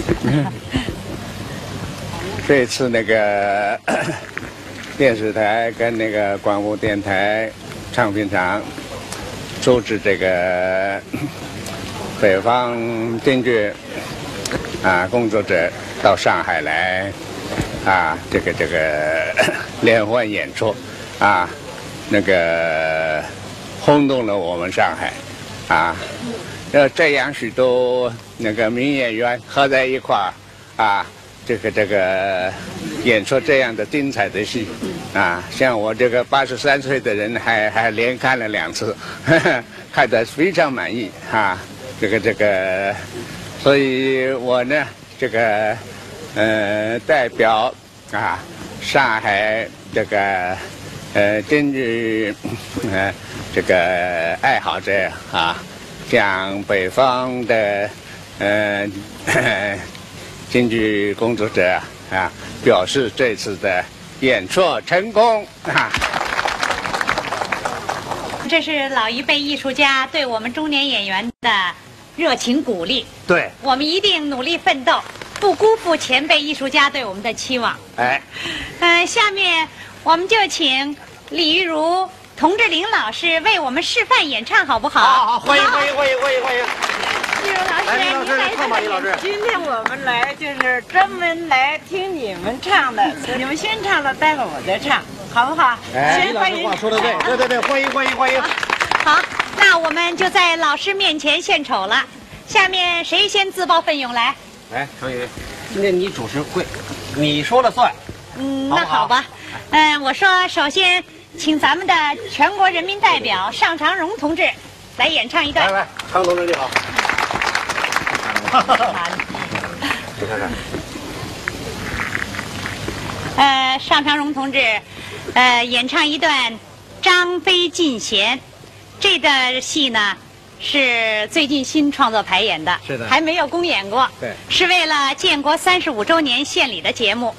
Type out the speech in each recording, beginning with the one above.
这次那个电视台跟那个广播电台唱片厂组织这个北方京剧工作者到上海来这个联欢演出那个轰动了我们上海这样许多那个名演员合在一块这个演出这样的精彩的戏像我这个83岁的人还连看了2次，看得非常满意这个，所以我呢这个代表上海这个京剧这个爱好者向北方的京剧工作者表示这次的演出成功这是老一辈艺术家对我们中年演员的热情鼓励。 对， 我们一定努力奋斗，不辜负前辈艺术家对我们的期望。下面我们就请李玉茹、童志玲老师为我们示范演唱，好不好？ 好，欢迎！ 玉茹老师， 来，李老师，唱吧，李老师。 今天我们来就是专门来听你们唱的，你们先唱了，待会儿我再唱，好不好？ 李老师话说的对，对，欢迎！ 好，那我们就在老师面前献丑了。下面谁先自报奋勇来？ 来，程宇，今天你主持会，你说了算。 那好吧。我说，首先请咱们的全国人民代表尚长荣同志来演唱一段。 来，常同志你好。你看看。尚长荣同志，演唱一段《张飞进贤》，这段戏呢是最近新创作排演的， 是的， 还没有公演过， 对， 是为了建国35周年献礼的节目。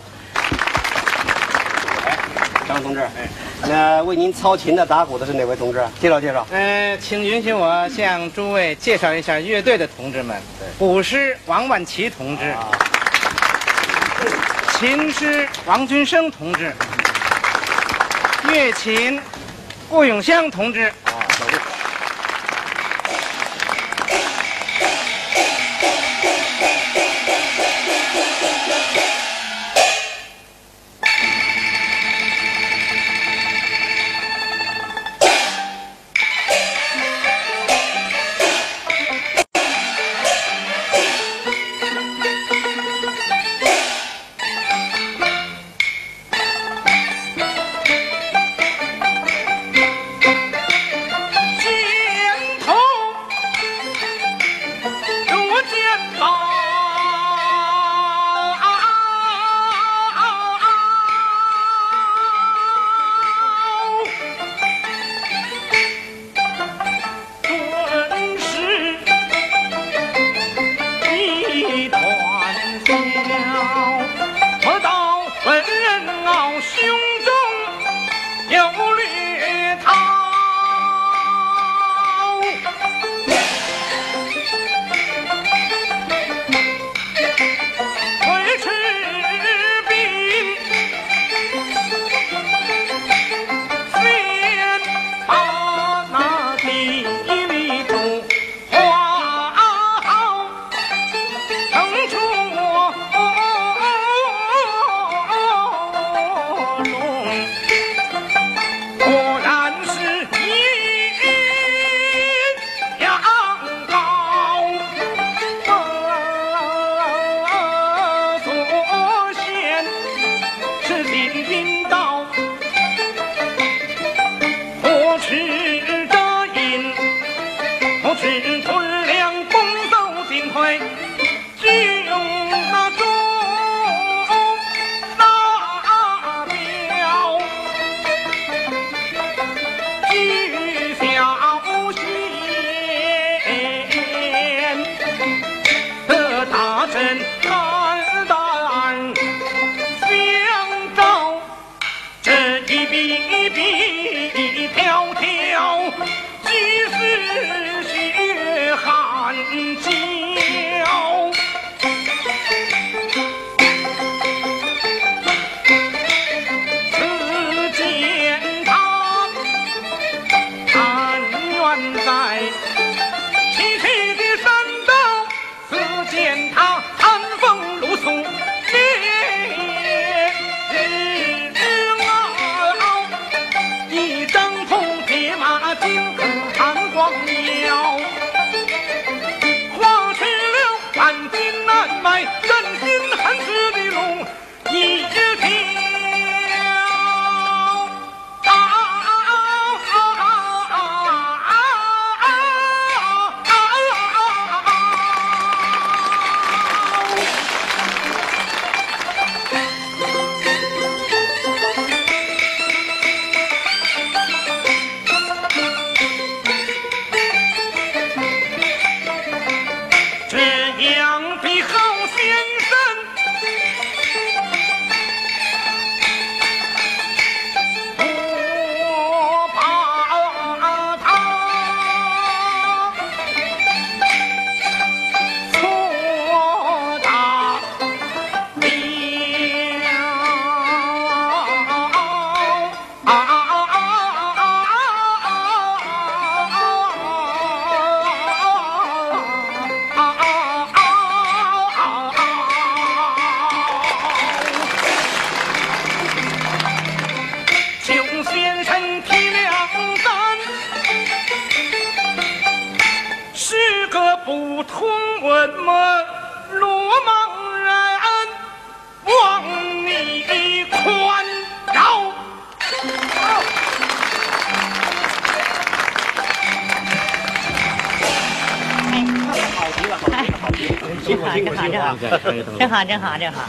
张同志，那为您操琴的、打鼓的是哪位同志？介绍介绍。 请允许我向诸位介绍一下乐队的同志们。鼓师王万奇同志，琴师王军生同志，乐琴顾永香同志。 见他寒风露宿烈日傲，一张铜铁马金汉光耀，花去了万金难买，真心汉室的路一条。不通文么罗莽人，望你宽饶。 好极了，好极了，辛苦辛苦辛苦啊！ 真好。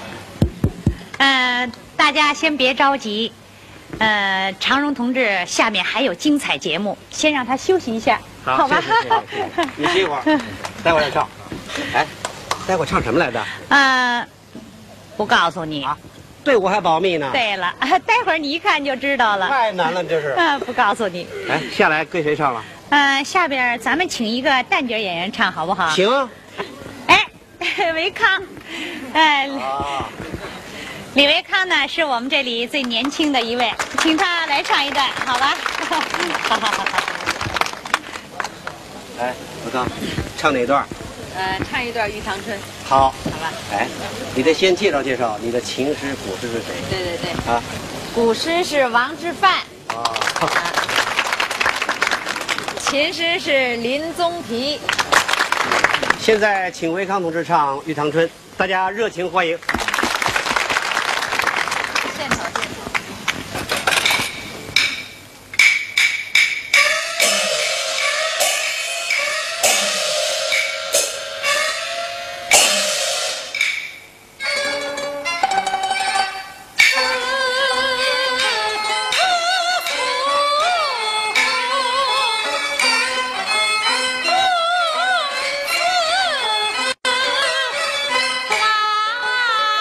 大家先别着急，长荣同志下面还有精彩节目，先让他休息一下，好吧？ 你歇一会儿，待会儿再唱。哎，待会儿唱什么来着？ 不告诉你。 啊，对我还保密呢。 对了，待会儿你一看就知道了。 太难了，这是。 不告诉你。 哎，下来跟谁唱了？ 下边咱们请一个旦角演员唱，好不好？ 行啊。 哎，维康，李维康呢是我们这里最年轻的一位，请他来唱一段，好吧？好。 哎，维康，唱哪段？ 唱一段《玉堂春》。 好， 好吧。 哎，你得先介绍介绍你的琴师、鼓师是谁？ 对。 啊， 鼓师是王之范。 啊。 琴师是林宗提。 现在请维康同志唱《玉堂春》，大家热情欢迎。 现场。 啊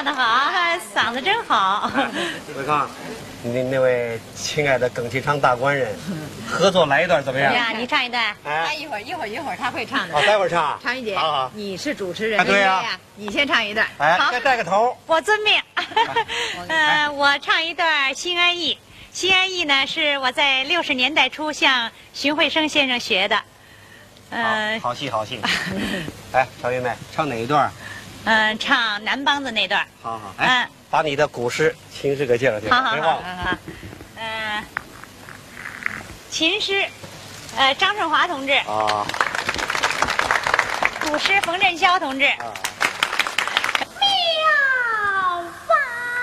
得好，嗓子真好。 伟康，你那位亲爱的耿其昌大官人，合作来一段怎么样？ 呀，你唱一段。 哎， 一会儿他会唱的。 好，待会儿唱。 常玉姐， 好， 你是主持人， 对呀， 你先唱一段。 哎， 好再带个头。 我遵命。我唱一段《心安意》。《心安意》呢，是我在60年代初向荀慧生先生学的。 好戏。哎，小玉妹，唱哪一段？ 唱南梆子那段。 好。哎，把你的古诗、情诗给介绍介绍，别忘了。 琴诗，张顺华同志。 啊。 古诗冯振霄同志。妙法。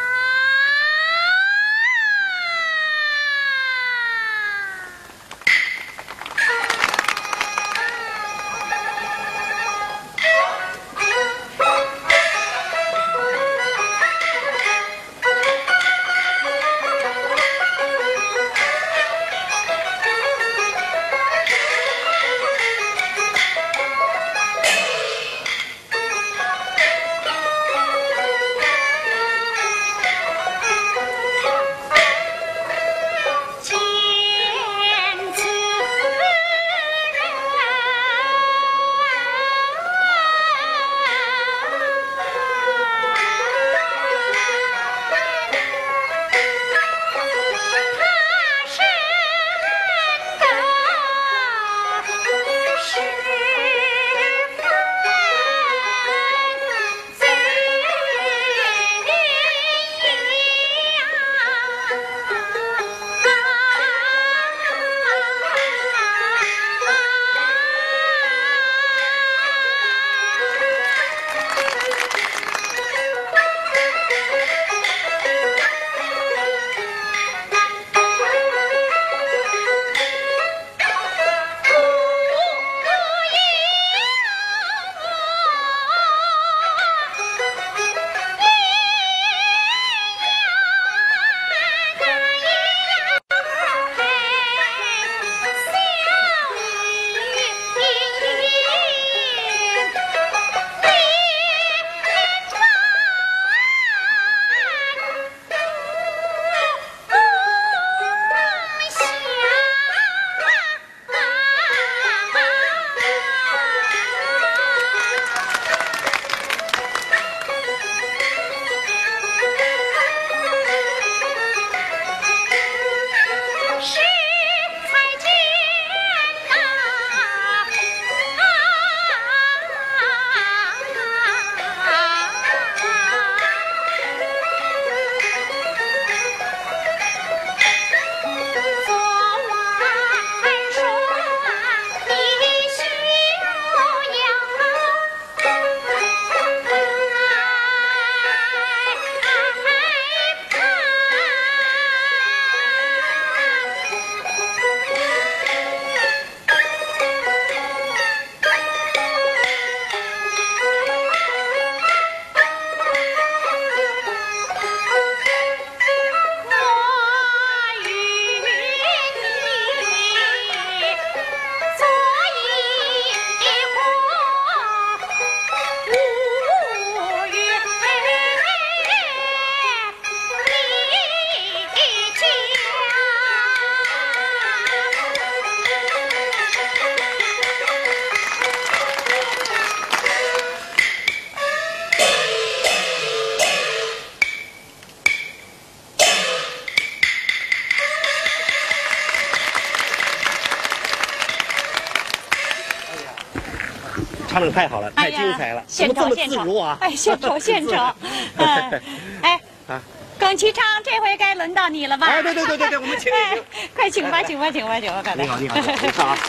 唱的太好了，太精彩了，怎么这么自如啊？ 哎，献丑。哎，耿其昌，这回该轮到你了吧？ 哎，对，我们请你， 快请吧，刚才。 你好，你唱啊。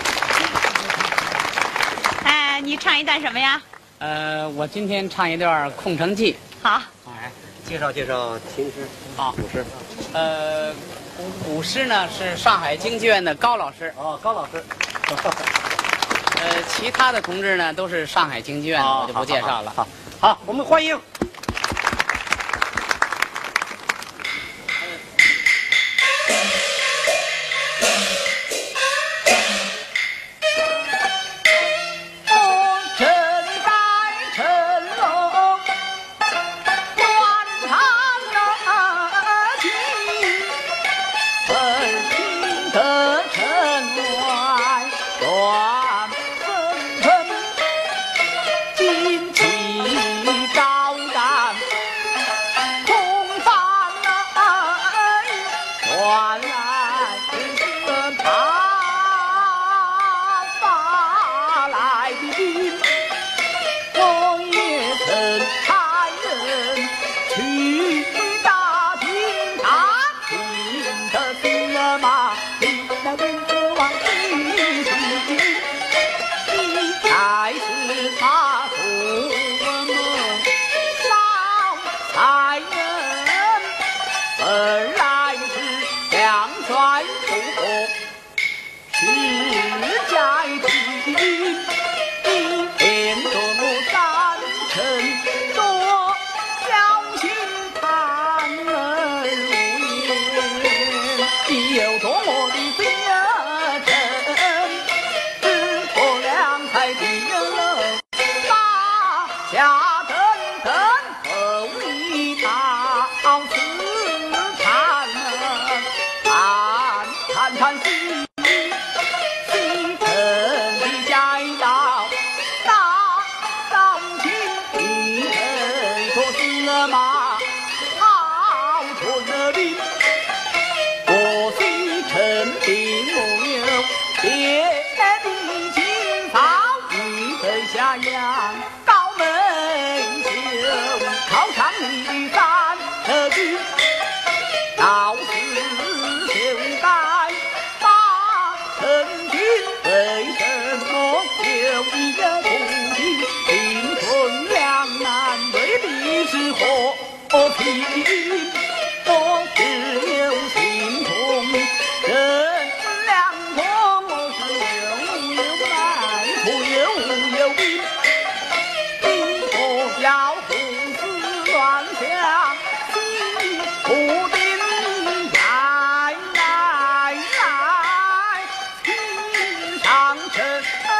哎，你唱一段什么呀？ 我今天唱一段《空城计》。 好。 哎，介绍琴诗，古诗。 古诗呢是上海京剧院的高老师。 哦，高老师。 其他的同志呢都是上海京剧院的，我就不介绍了。 好，我们欢迎。 风尘在尘笼， 去打听打听的司马懿，那文德王李世民，才是他做梦少才人，本来是将帅出国是在听。天夺三城，多小心堂儿无言，有多么的罪臣，只可良才的人，大下等等后一道死缠看戏。马好春兵，我虽臣并无有，别的清朝预备下阳高门秀，靠上你的三车军，到时就该把陈军为什么有一个不听，并吞两难对比是和平，我只有心痛，人两痛，我是有来，我有病，你不要胡思乱想，心不定来，心上尘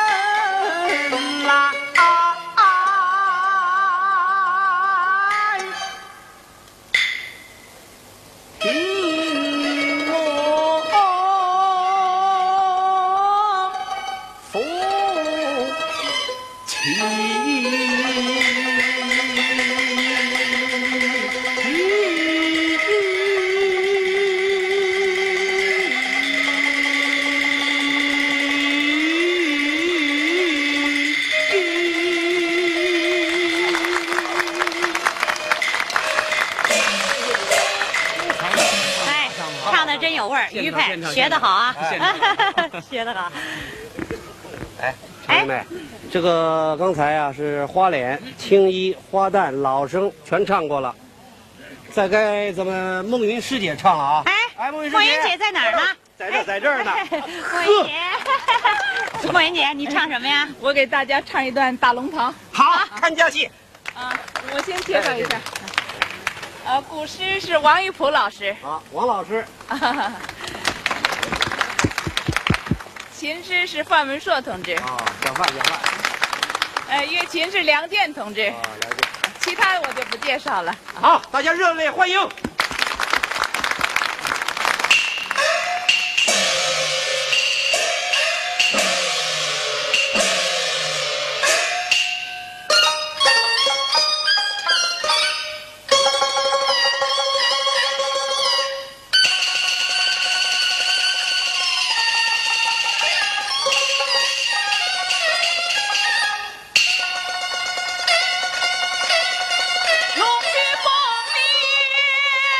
来。听我父亲。 真有味儿，于佩学得好啊，学得好。 哎，陈妹妹，这个刚才啊是花脸、青衣、花旦、老生全唱过了，再该咱们梦云师姐唱了啊！ 哎，梦云姐在哪儿呢？ 在这儿呢。 梦云姐，梦云姐，你唱什么呀？ 我给大家唱一段《大龙堂》。 好，看家戏。 我先介绍一下。古诗是王玉璞老师。 好，王老师。 琴诗是范文硕同志。 讲话。 乐琴是梁健同志。 了解。 其他我就不介绍了。 好，大家热烈欢迎。 龙须凤鸣。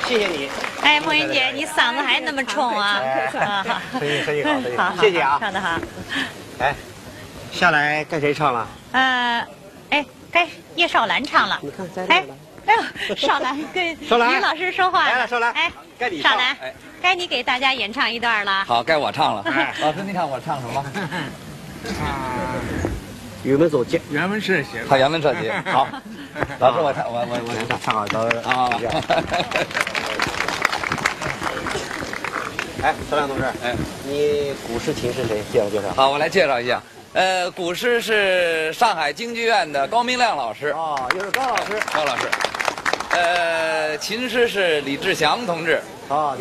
谢谢你。 哎，梦云姐，你嗓子还那么冲啊！ 声音好，谢谢啊。 唱得好。 哎，下来该谁唱了？ 该叶少兰唱了。 你看，在哎呦，少兰跟于老师说话。 来了，少兰。 哎， 该你唱。 少兰，该你给大家演唱一段了。 好，该我唱了。老师，你看我唱什么？ 辕门走街， 原文社写。 好，辕门射戟。好，老师，我唱好，都啊。 哎，少亮同志，你古诗琴是谁？介绍。 好，我来介绍一下。古诗是上海京剧院的高明亮老师。 哦，又是高老师。 高老师。琴师是李志祥同志。 哦，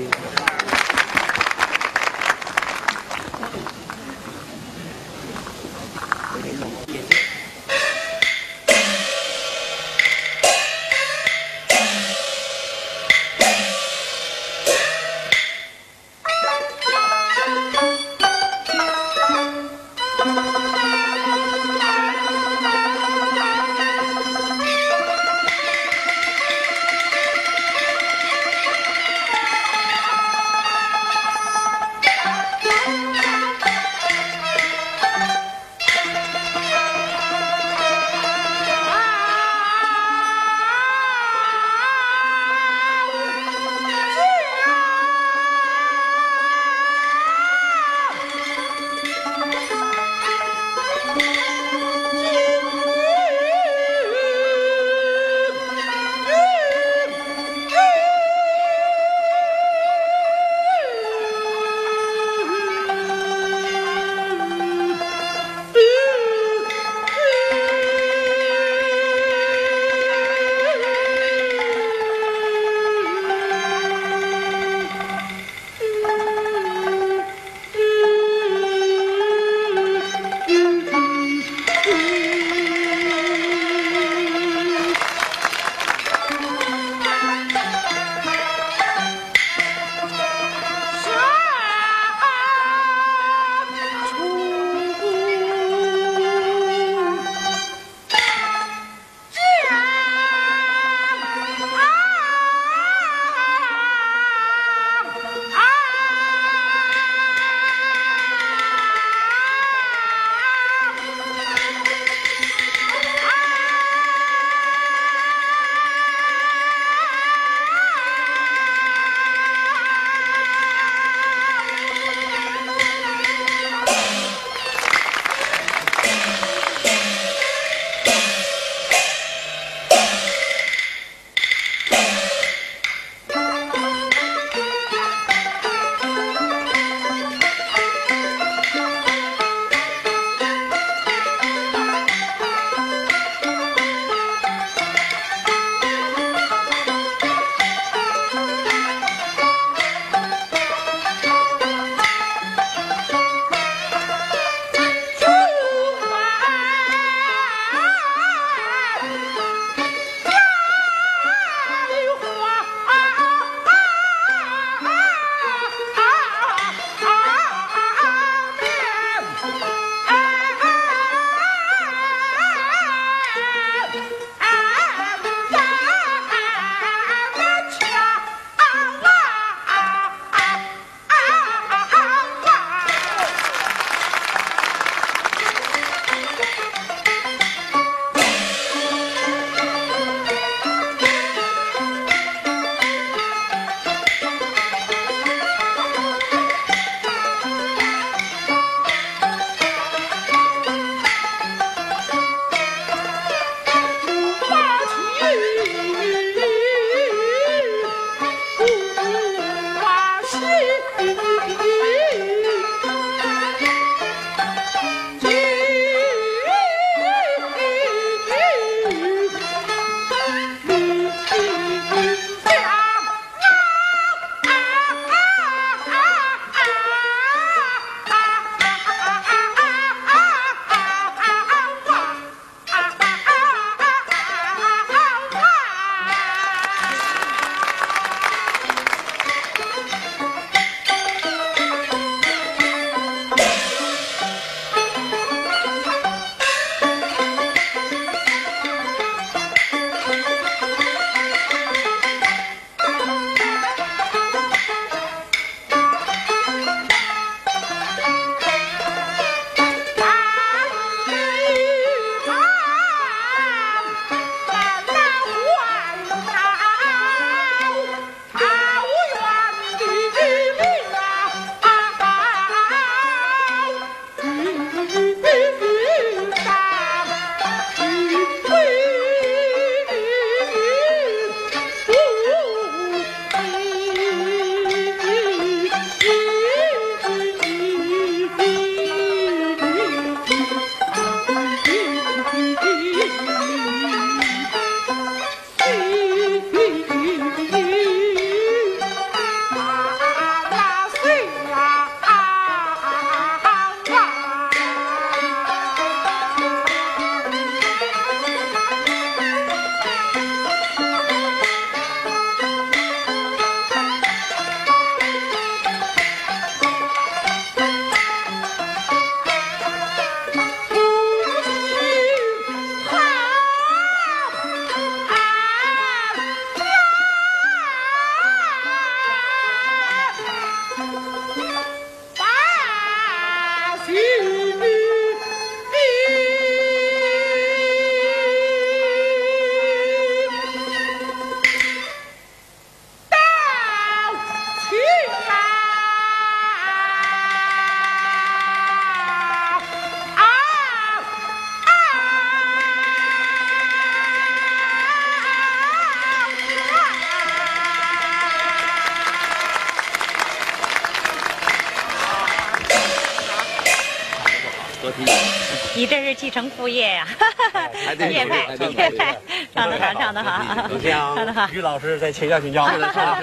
合体。 你这是继承父业呀！叶派，唱得好，唱得好，唱得好。 于老师在前校请教。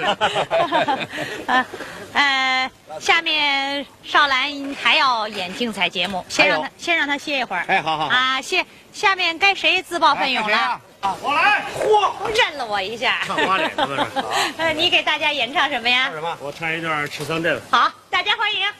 下面少兰还要演精彩节目，先让他歇一会儿。 哎，好。 啊，下面该谁自报奋勇了？ 我来。嚯！ 认了我一下。 唱花脸是不是？ 你给大家演唱什么呀？ 唱什么？我唱一段《赤桑镇》。 好，大家欢迎。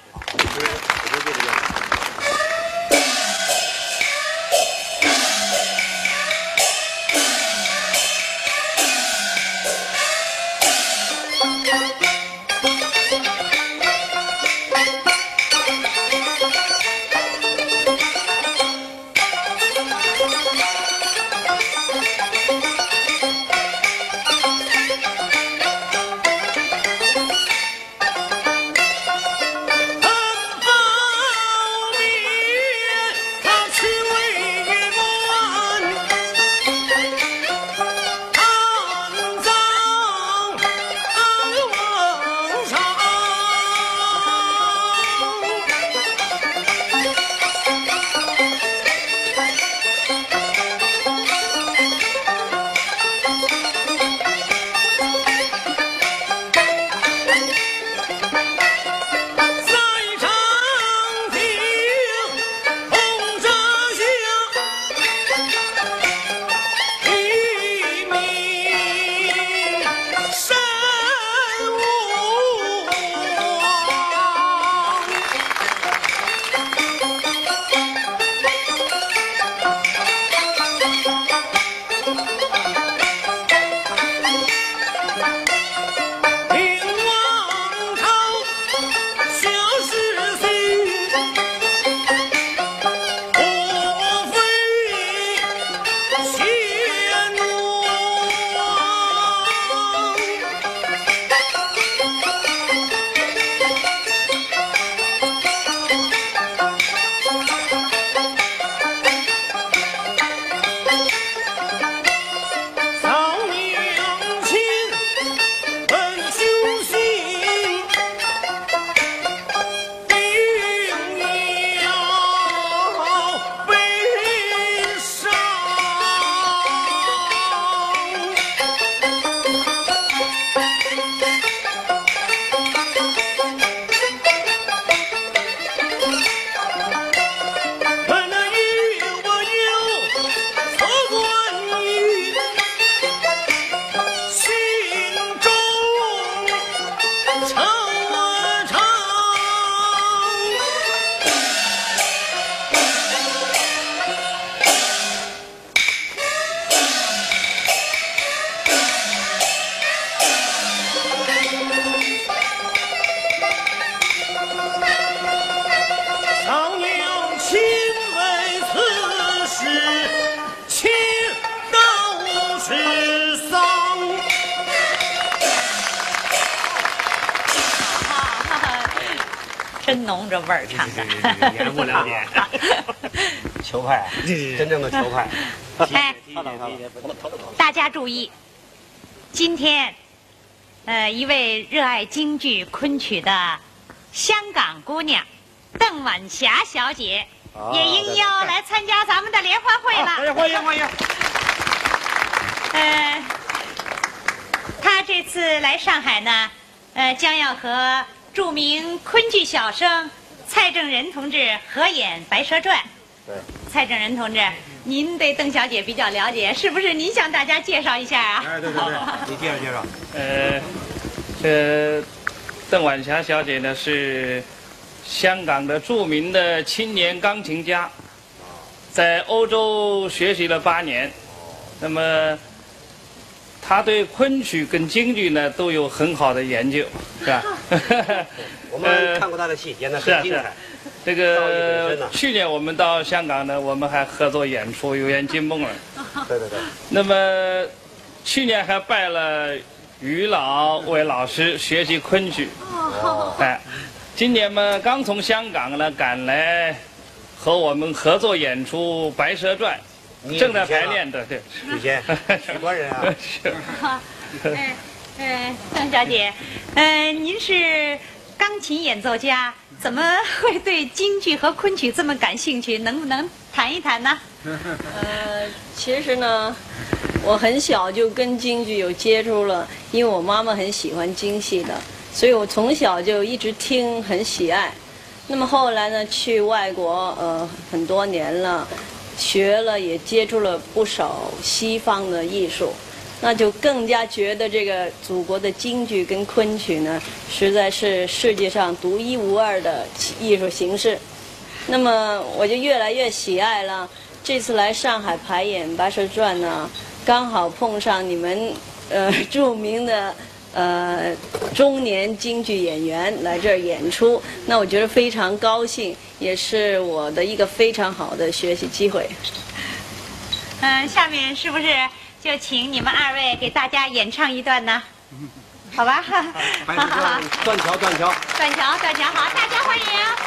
真浓这味儿唱的， 言不了解。球派，真正的球派。 哎，大家注意，今天，一位热爱京剧昆曲的香港姑娘邓婉霞小姐也应邀来参加咱们的联欢会了。 大家欢迎欢迎。 她这次来上海呢，将要和著名昆剧小生蔡正仁同志合演《白蛇传》。 对， 蔡正仁同志，您对邓小姐比较了解，是不是？您向大家介绍一下啊？ 哎，对，你介绍介绍。 这邓婉霞小姐呢是香港的著名的青年钢琴家，在欧洲学习了8年，那么她对昆曲跟京剧呢都有很好的研究，是吧？ 我们看过她的戏，演得很精彩。 这个去年我们到香港呢，我们还合作演出《有缘金梦》了。 对。 那么去年还拜了于老为老师学习昆曲。哎，今年嘛刚从香港呢赶来，和我们合作演出《白蛇传》，正在排练的。对， 许仙，许官人啊。 是。 邓小姐，您是钢琴演奏家，怎么会对京剧和昆曲这么感兴趣？能不能谈一谈呢？ 其实呢，我很小就跟京剧有接触了，因为我妈妈很喜欢京戏的，所以我从小就一直听，很喜爱。那么后来呢，去外国很多年了，学了也接触了不少西方的艺术，那就更加觉得这个祖国的京剧跟昆曲呢，实在是世界上独一无二的艺术形式。那么我就越来越喜爱了。这次来上海排演《白蛇传》呢，刚好碰上你们著名的中年京剧演员来这儿演出，那我觉得非常高兴，也是我的一个非常好的学习机会。 下面是不是就请你们2位给大家演唱一段呢？好吧，好， 断桥， 好，大家欢迎。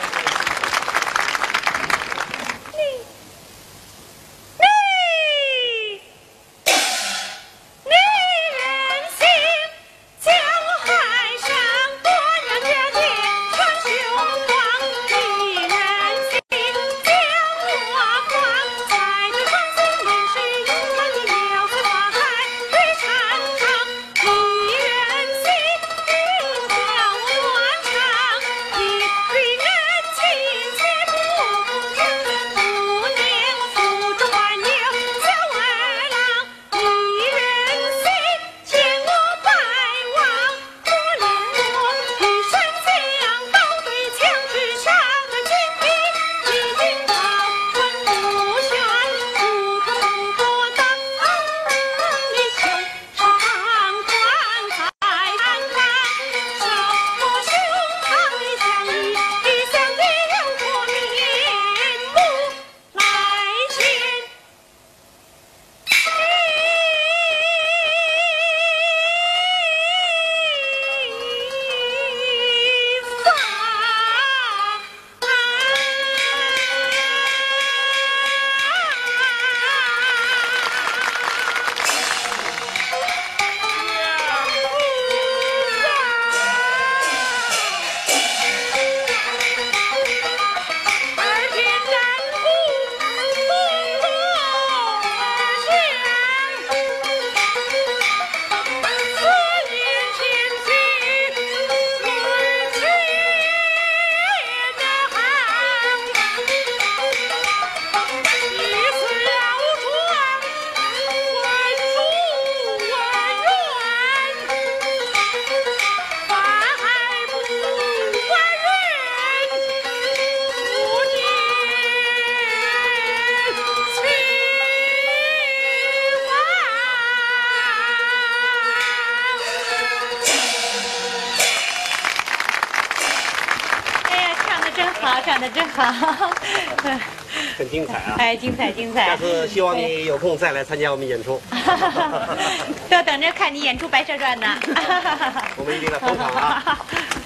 唱得真好， 很精彩啊！ 哎，精彩！ 下次希望你有空再来参加我们演出， 都等着看你演出《白蛇传》呢。 我们一定来捧场啊！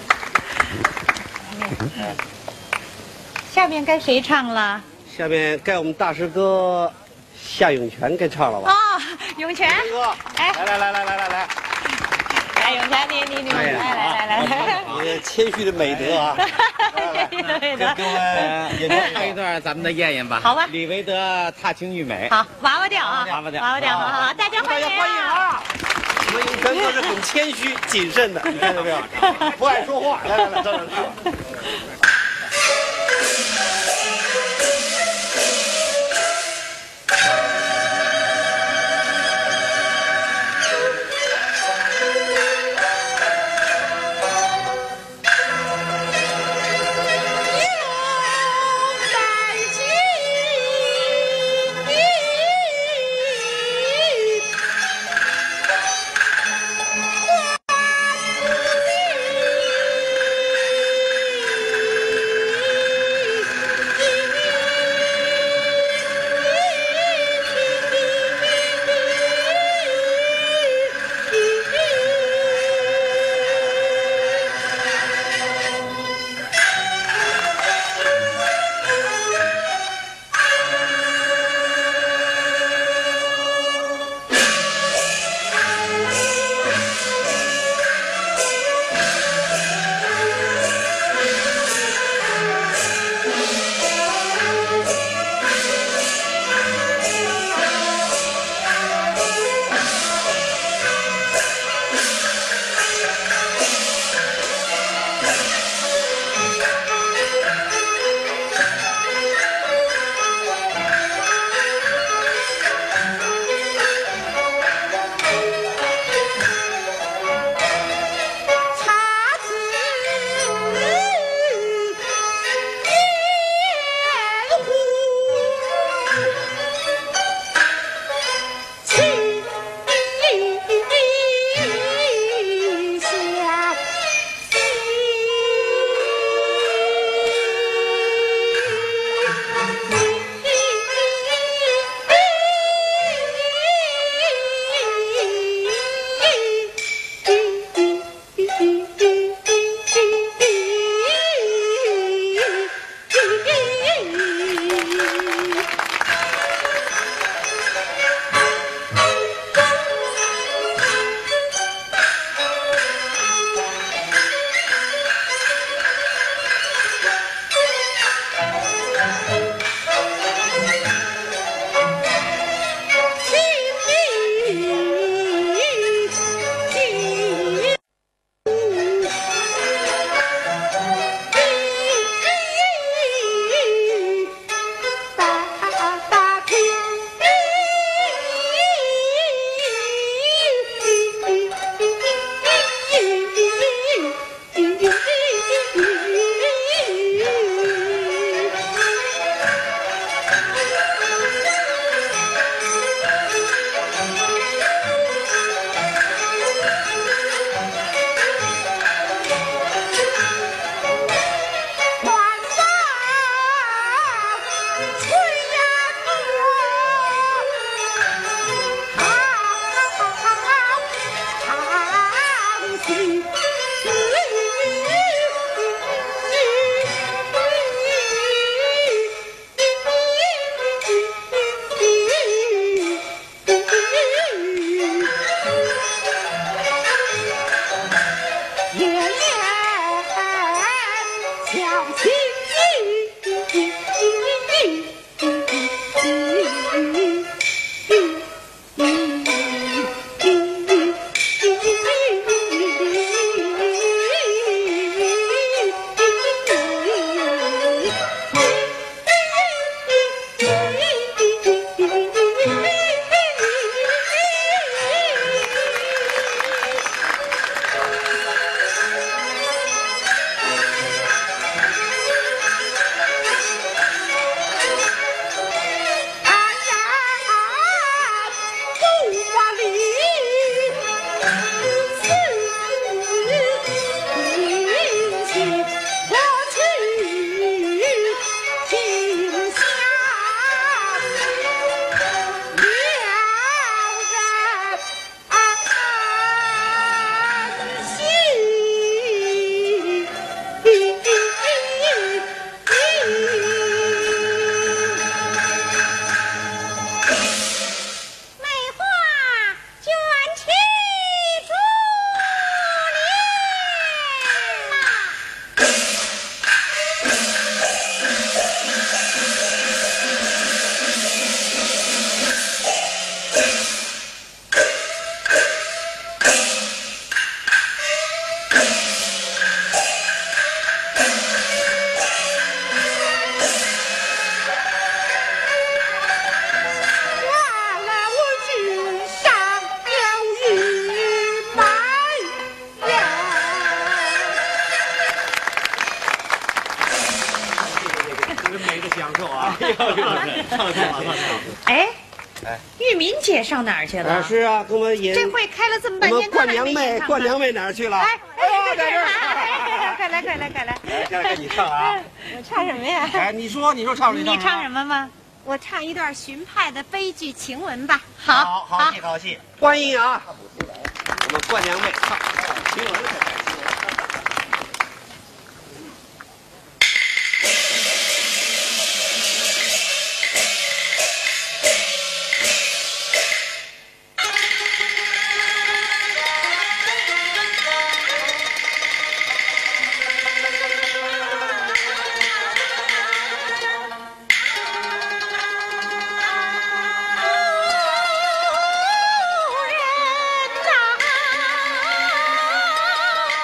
下面该谁唱了？ 下面该我们大师哥夏永泉该唱了吧？ 哦，永泉哥， 哎， 来。 哎，永泉，你来， 你谦虚的美德啊！ 谦虚的美德， 给我们演唱一段咱们的燕燕吧。 好吧。 李维德《踏青玉美》。 好，娃娃调啊， 娃娃调， 好，大家欢迎啊！ 我们永泉哥是很谦虚谨慎的，你看到没有？不爱说话。来，站。 哎，玉民姐上哪儿去了？ 是啊，跟我们演。 这会开了这么半天， 冠娘妹，冠娘妹哪儿去了？ 哎，在这儿！快来，快来，快来！ 现在该你唱啊！ 我唱什么呀？ 哎，你说唱什么？ 你唱什么吗？ 我唱一段荀派的悲剧情文吧。 好， 好戏，好戏！欢迎啊！我们冠娘妹唱情文。 人呐！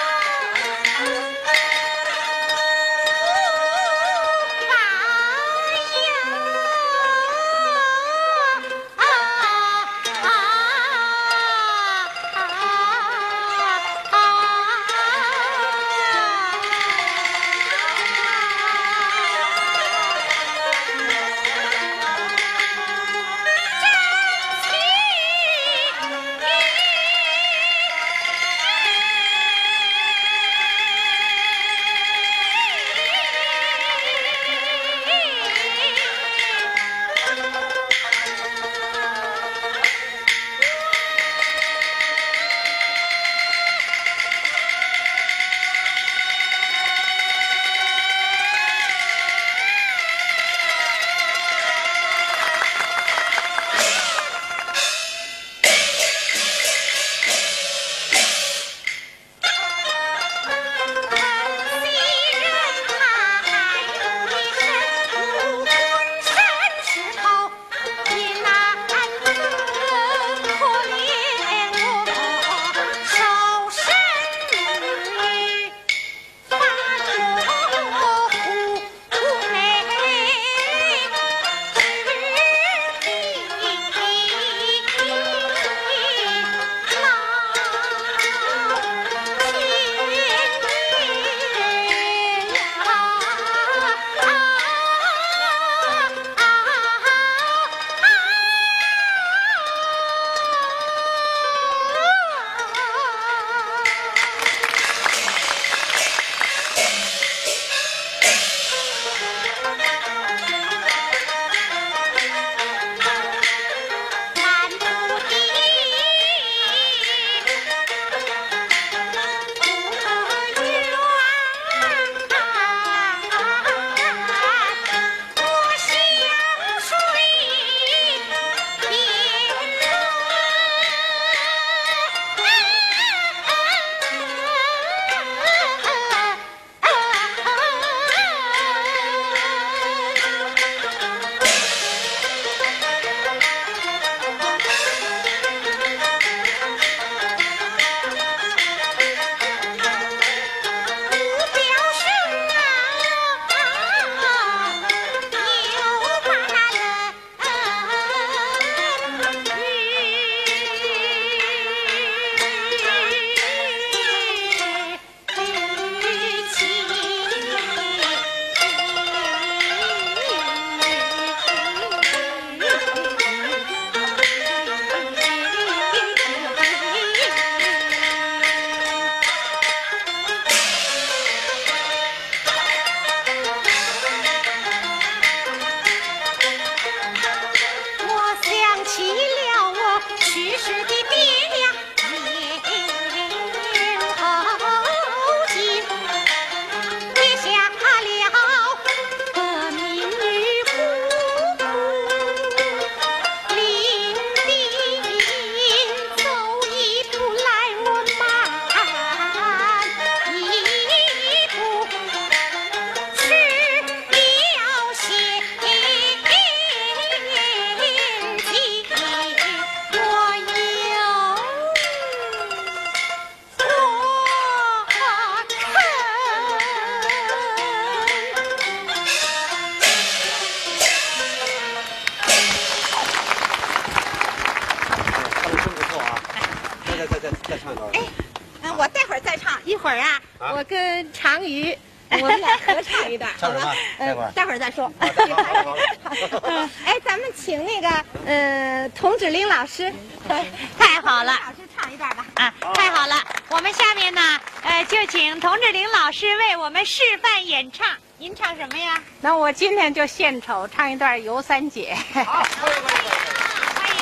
再唱一段。 哎，我待会儿再唱，一会儿啊，我跟常瑜。我们俩合唱一段，好吧？待会儿再说。哎，咱们请那个童芷苓老师， 太好了， 老师唱一段吧。 啊，太好了！我们下面呢，就请童芷苓老师为我们示范演唱。您唱什么呀？ 那我今天就献丑唱一段《游三姐》。 好，欢迎。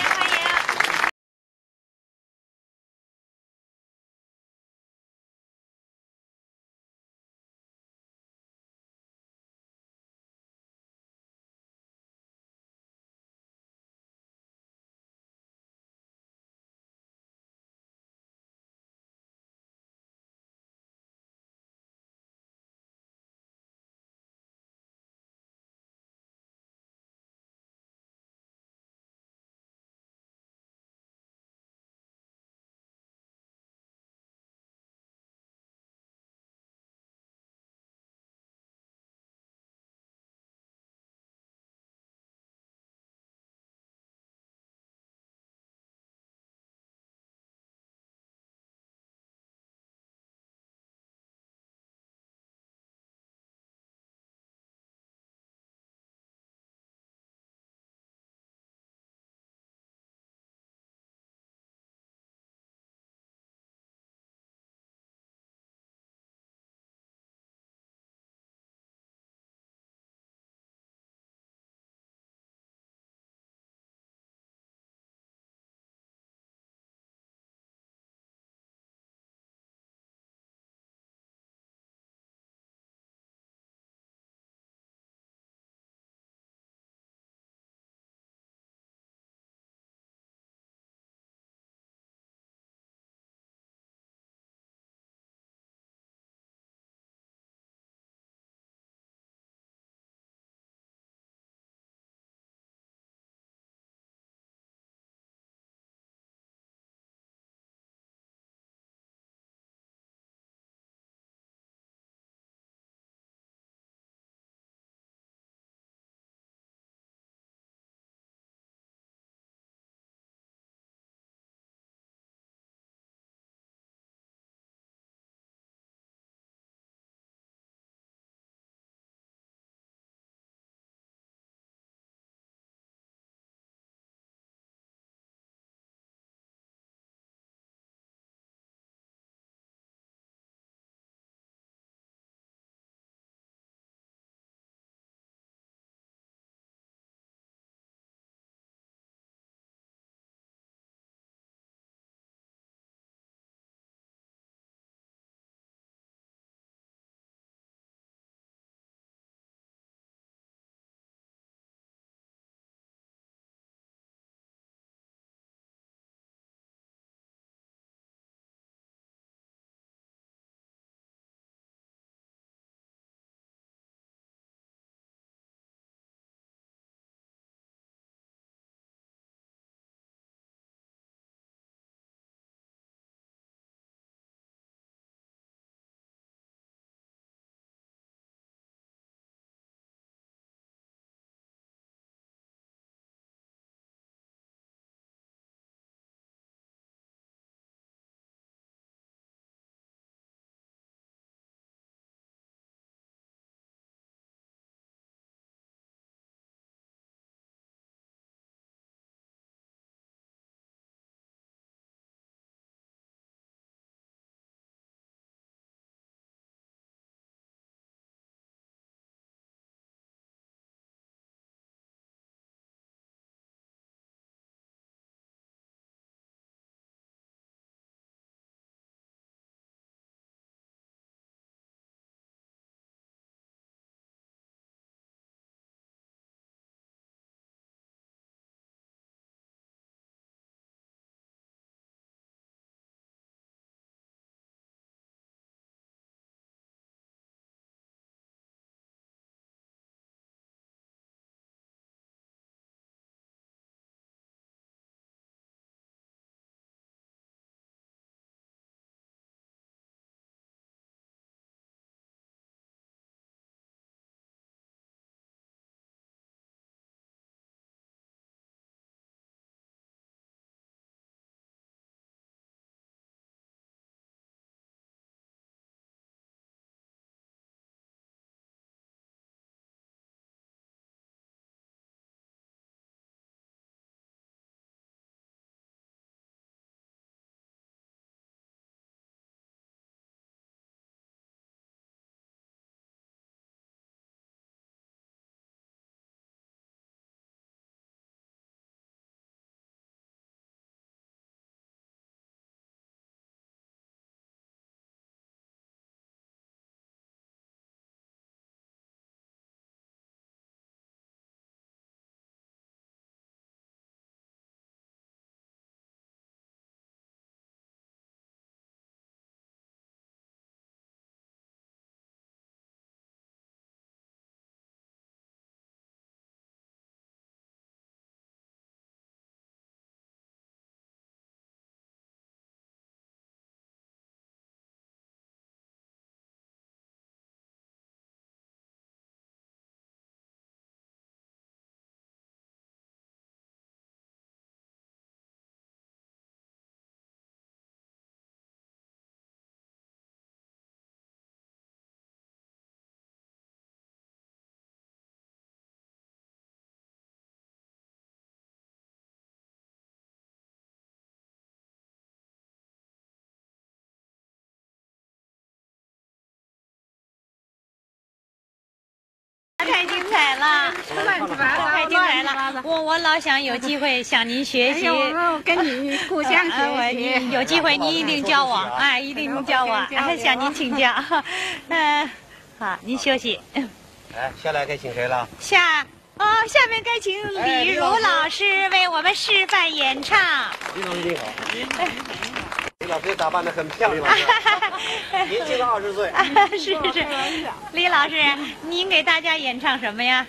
太精彩了，太精彩了！我老想有机会向您学习， 我跟你互相学习。 有机会您一定教我，哎，一定教我，向您请教。好，您休息。 哎，下来该请谁了？ 下面该请李如老师为我们示范演唱。 李老师你好。李老师打扮得很漂亮，年轻的20岁。 是，李老师，您给大家演唱什么呀？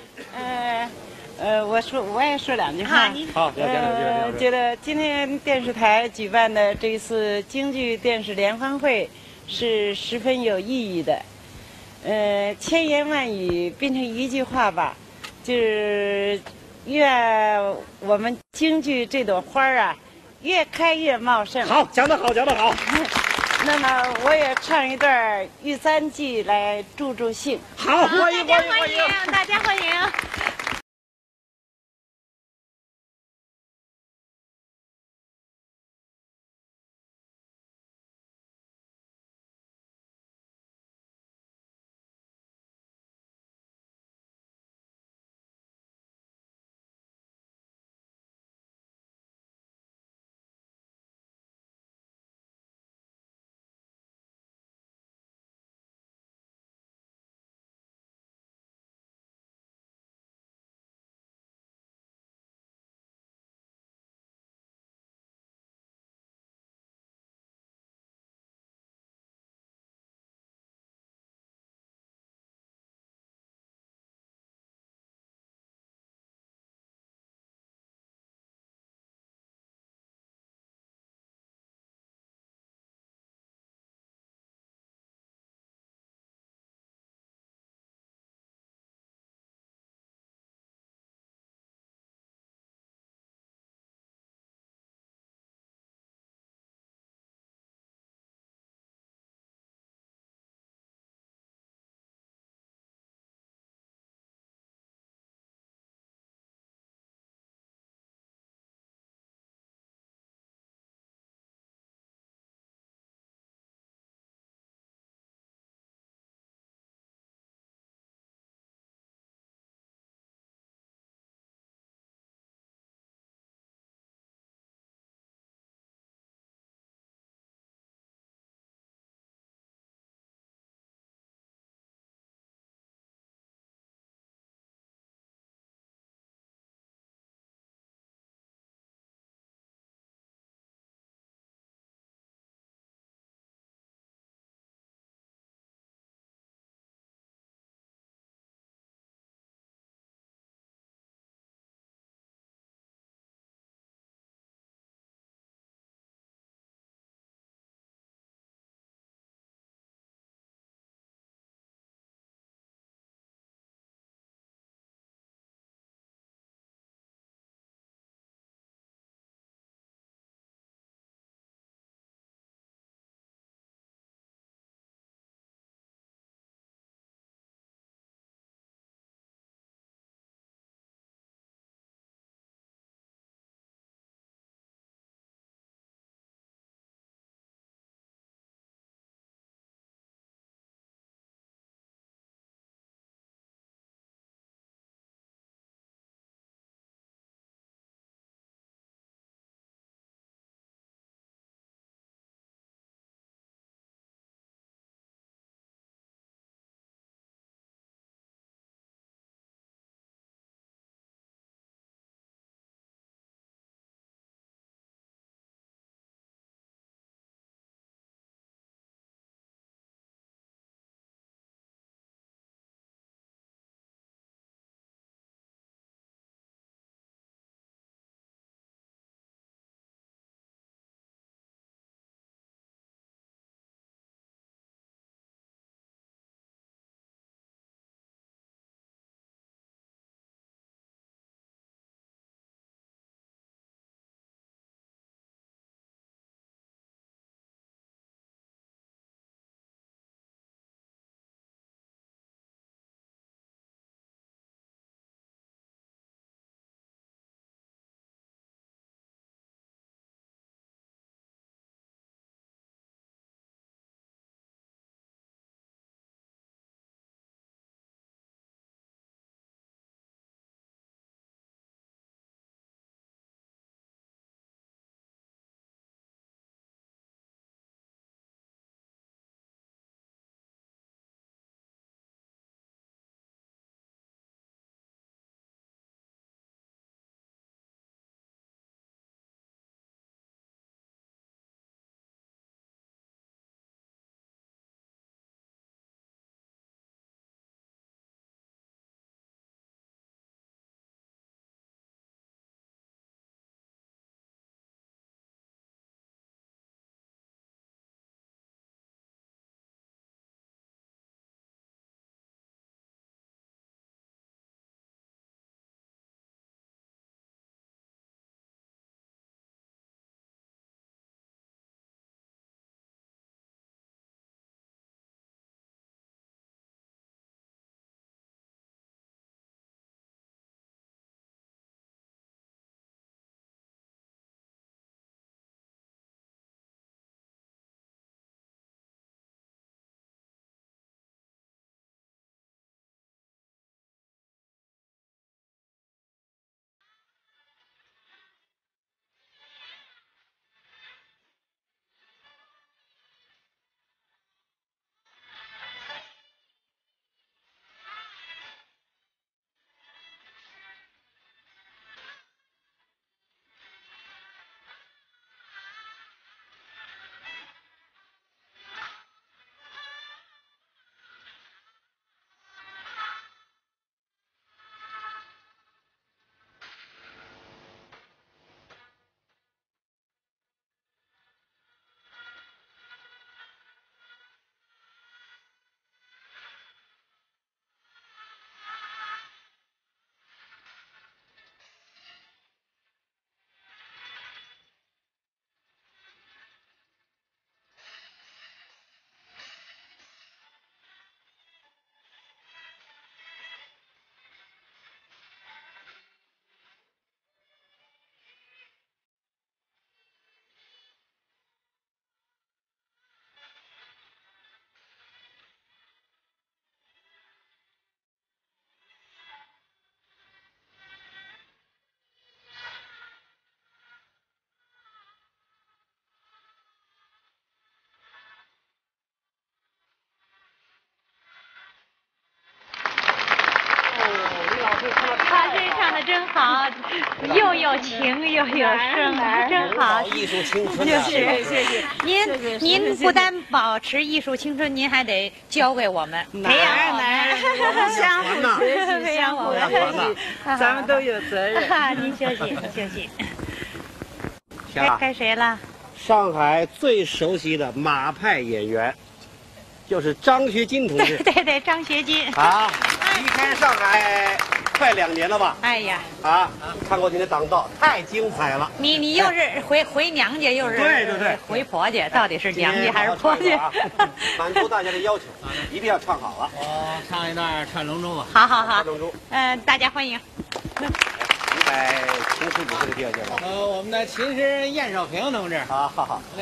我也说两句话。 好， 觉得今天电视台举办的这一次京剧电视联欢会是十分有意义的。千言万语变成一句话吧，就是愿我们京剧这朵花啊，越开越茂盛。 好，讲得好。 那么我也唱一段《玉簪记》来助兴。 好，欢迎， 大家欢迎。 又有情又有声，真好。 艺术青春， 谢谢。您不但保持艺术青春，您还得教给我们，培养我们， 相互学习， 培养我们，咱们都有责任。 您休息，您休息。 行， 该谁了？ 上海最熟悉的马派演员，就是张学金同志。 对，张学金。 啊，离开上海快2年了吧？ 哎呀， 看过你的党道，太精彩了。 你又是回娘家，又是对回婆家，到底是娘家还是婆家？ 满足大家的要求，一定要唱好了。 唱一段《串龙舟》吧。 好。 龙舟。 大家欢迎。 琴师你这个第二届吧。 我们的琴师晏少平同志。 好。 来。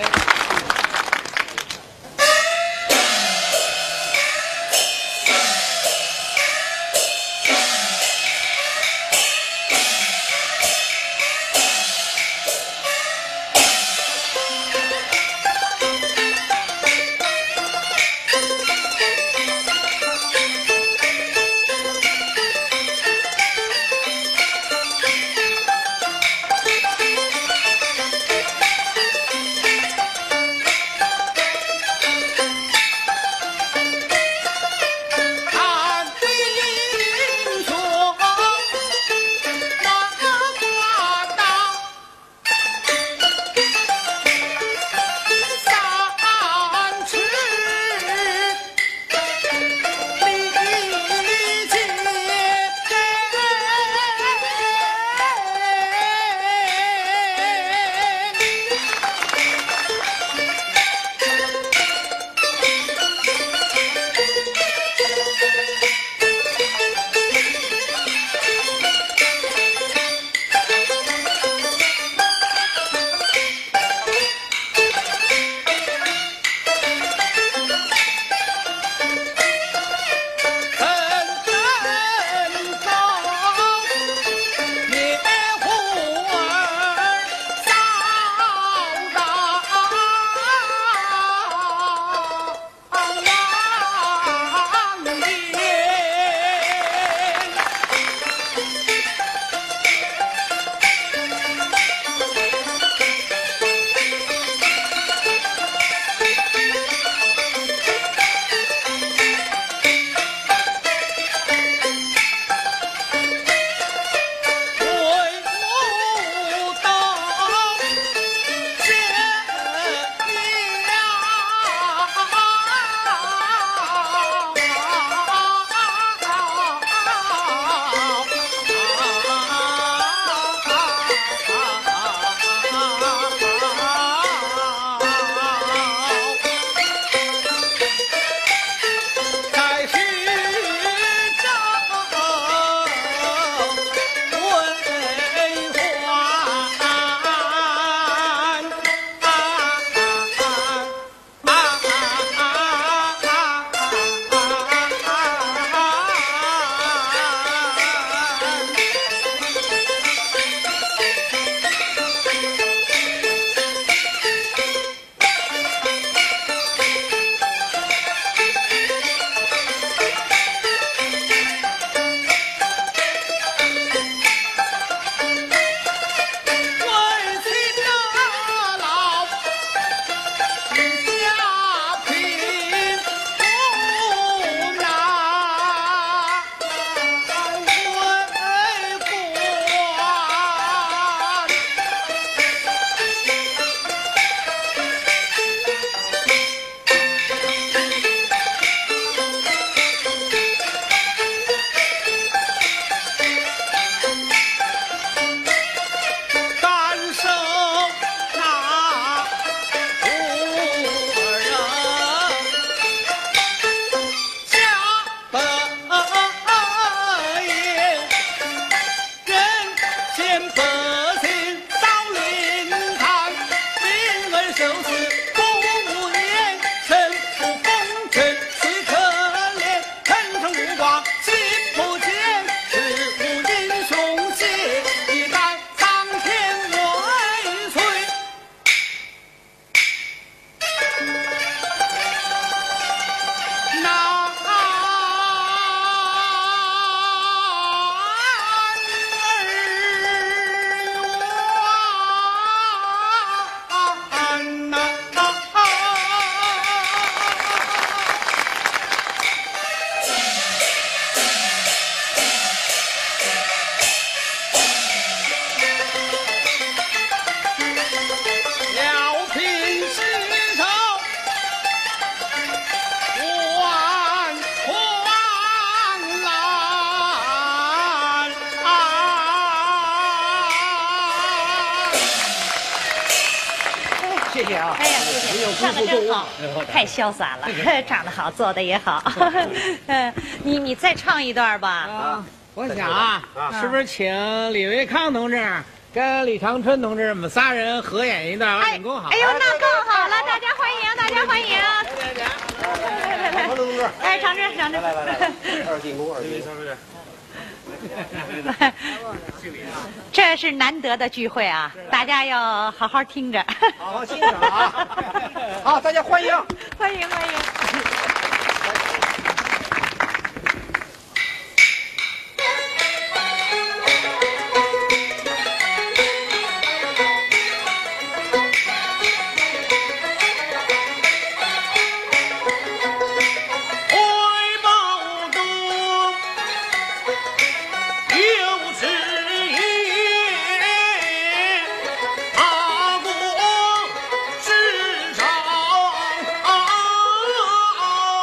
谢谢啊！ 哎呀，谢谢，唱的真好，太潇洒了，唱得好，做的也好。你再唱一段吧。 啊，我想啊，是不是请李维康同志跟李长春同志我们仨人合演一段《二进宫》好？ 哎呦，那更好了，大家欢迎，大家欢迎。来， 同志， 哎，长春，来， 二进宫， 这是难得的聚会啊，大家要好好听着， 好好欣赏啊！好，大家欢迎， 欢迎。 大国之上。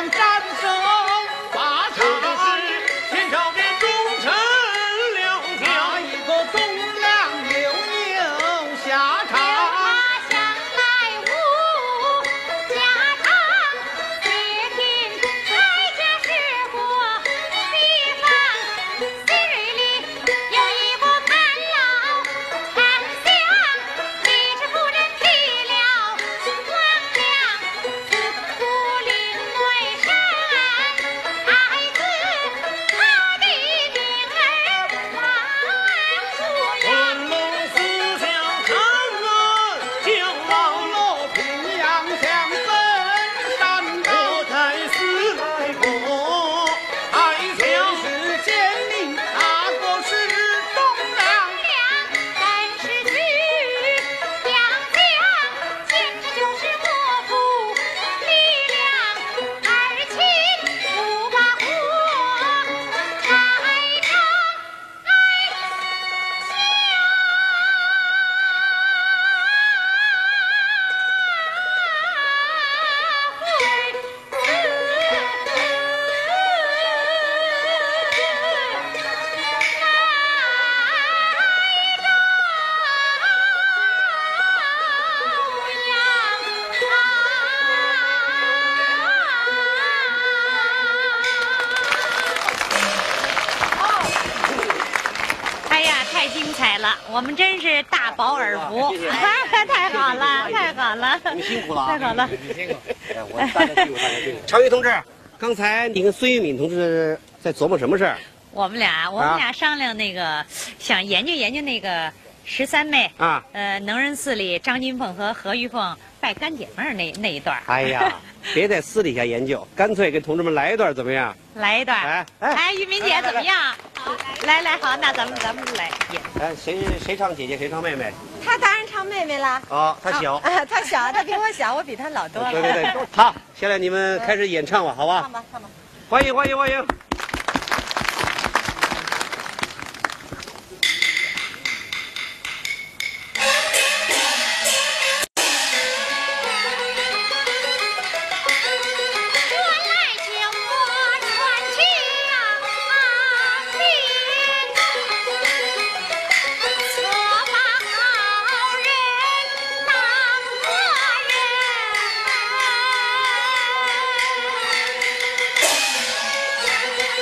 将战胜八场，天朝的忠臣良将，一个忠良留名下场。 我们真是大饱耳福，太好了，太好了， 你们辛苦了啊， 太好了， 你辛苦。我大家辛苦，大家辛苦。常玉同志，刚才你跟孙玉敏同志在琢磨什么事儿？ 我们俩商量那个，想研究研究那个13妹啊， 能人寺里张金凤和何玉凤拜干姐妹那一段。 哎呀，别在私底下研究，干脆给同志们来一段怎么样？ 来一段。哎，玉敏姐怎么样？来，好，那咱们来演。 哎，谁唱姐姐，谁唱妹妹？ 她当然唱妹妹了。 哦，她小。 她小，她比我小，我比她老多了。 对，好，现在你们开始演唱吧，好吧？ 唱吧。 欢迎。 错把好人当恶人。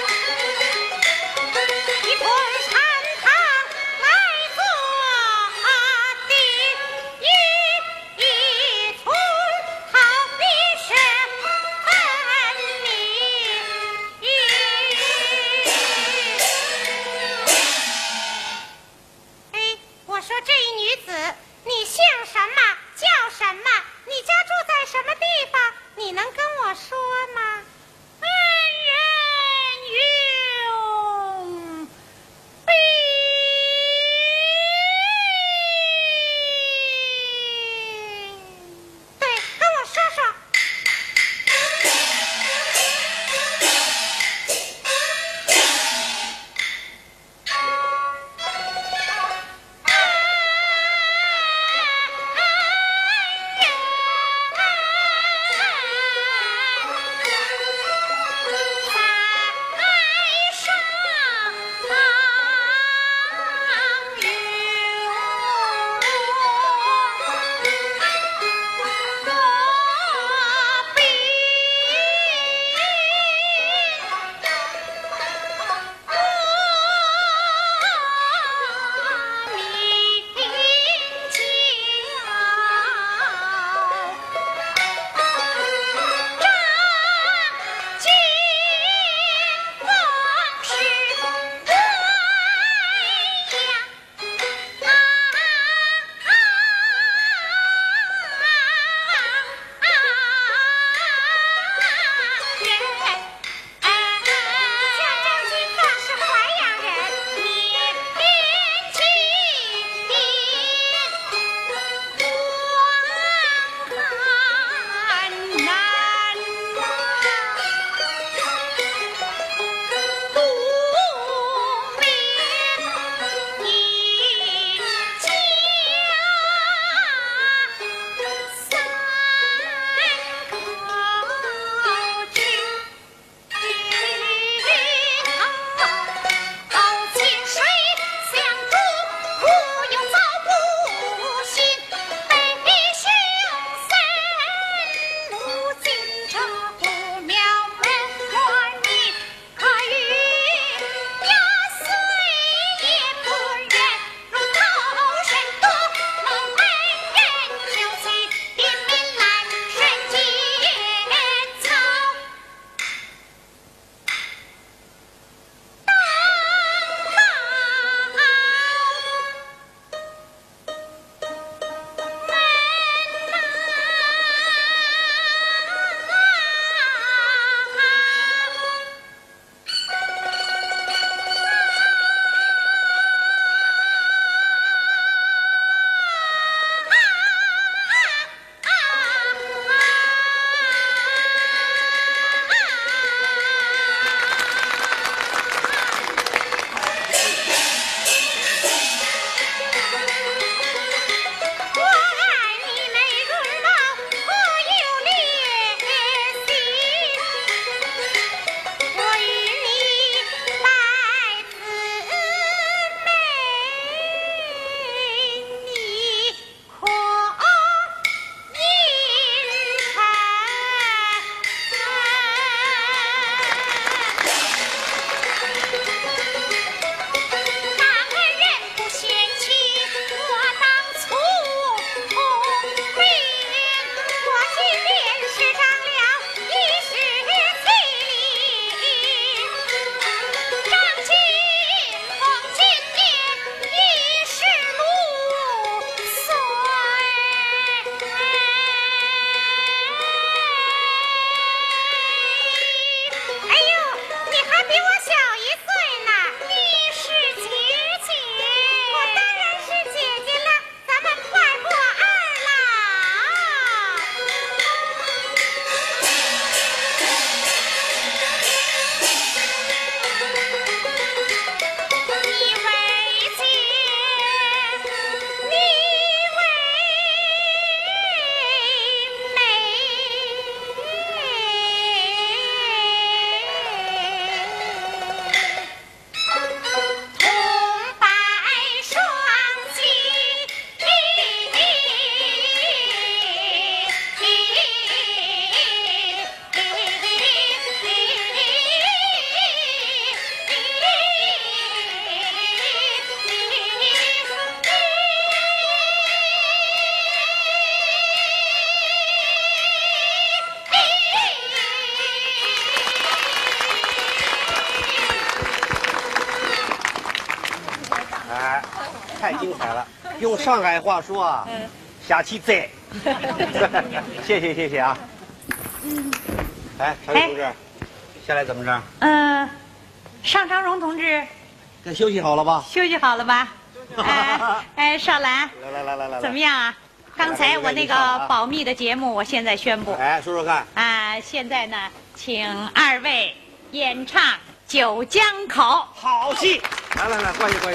太精彩了。用上海话说啊，下期再。谢谢啊。哎，常玉同志，下来怎么着？ 尚长荣同志， 该休息好了吧？ 休息好了吧？少兰， 来， 怎么样啊？刚才我那个保密的节目，我现在宣布。 哎，说说看。 现在呢，请二位演唱《九江口》。 好戏！来，欢迎。 话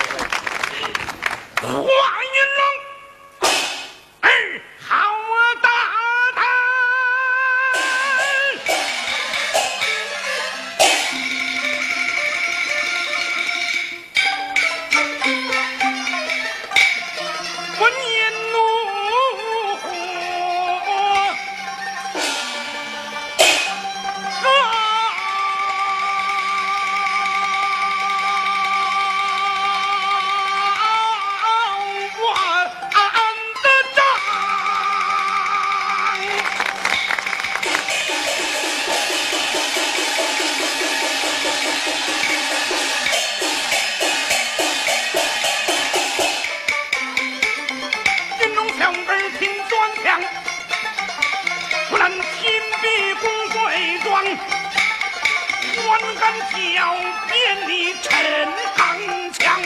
音龙，好大胆！闻言怒火，观看狡辩你陈扛枪，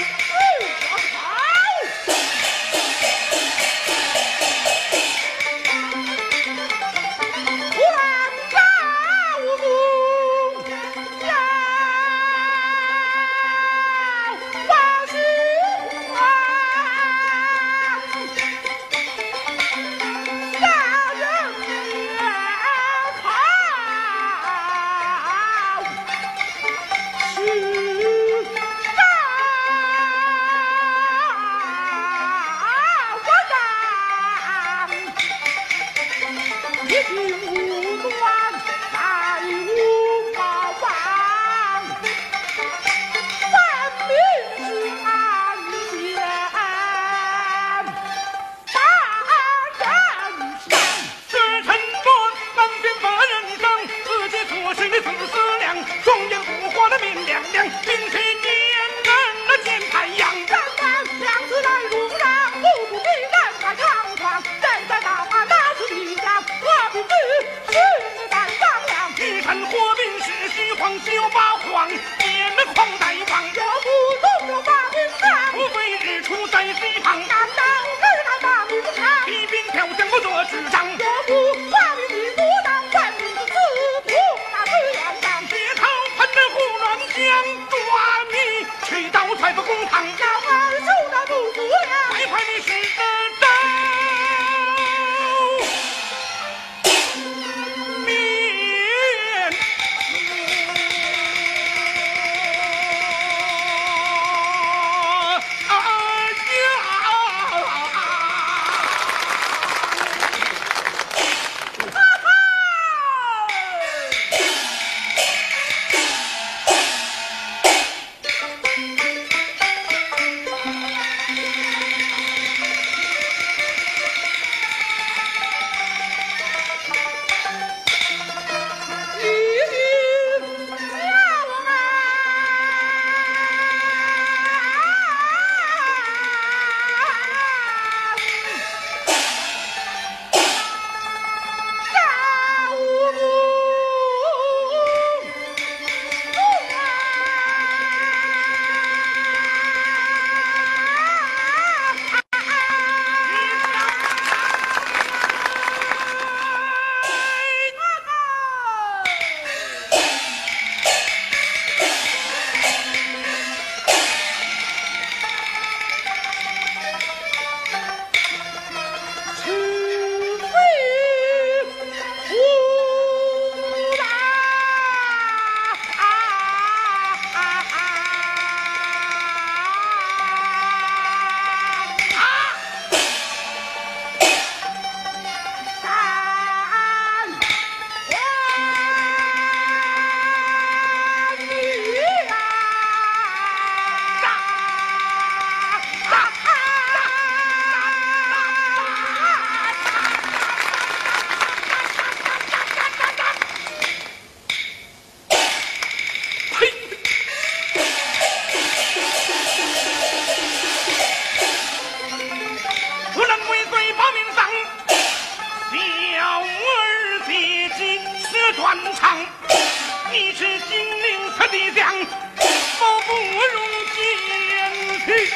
的将，我不容前去。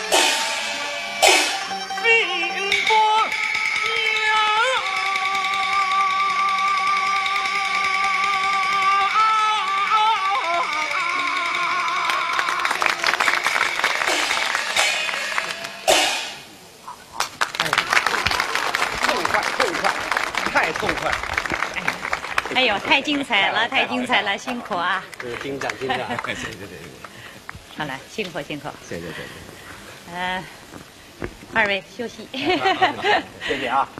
并国太痛快！ 哎呦，太精彩了，太精彩了，辛苦啊！ 精湛，精湛！对。 好了，辛苦辛苦。 谢谢。 二位休息。 谢谢啊。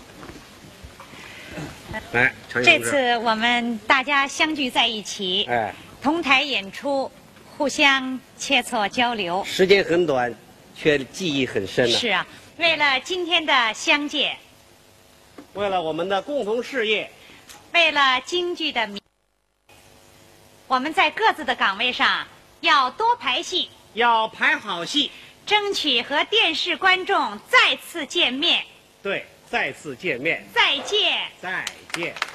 来， 这次我们大家相聚在一起，同台演出，互相切磋交流。 时间很短，却记忆很深。 是啊，为了今天的相见， 为了我们的共同事业， 为了京剧的我们在各自的岗位上要多排戏， 要排好戏， 争取和电视观众再次见面。 对，再次见面。 再见。 再见。